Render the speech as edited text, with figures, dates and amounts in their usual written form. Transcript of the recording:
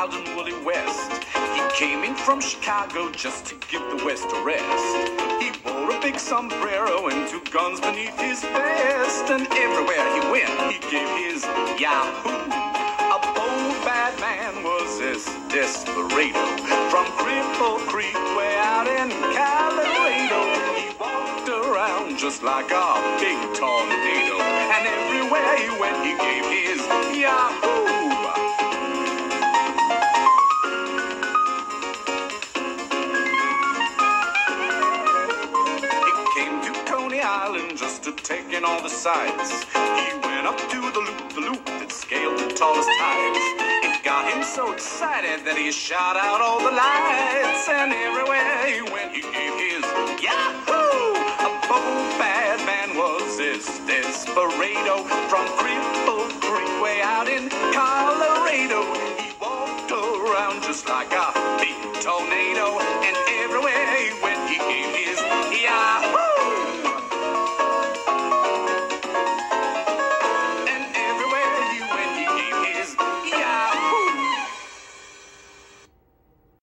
wild and woolly West. He came in from Chicago just to give the West a rest. He wore a big sombrero and 2 guns beneath his vest. And everywhere he went, he gave his yahoo. A bold bad man was this Desperado. From Cripple Creek way out in Colorado, he walked around just like a big tornado. And everywhere he went, he gave his yahoo. Island just to take in all the sights. He went up to the loop that scaled the tallest heights. It got him so excited that he shot out all the lights. And everywhere he went, he gave his yahoo! A bold bad man was this Desperado. From Cripple Creek way out in Colorado, he walked around just like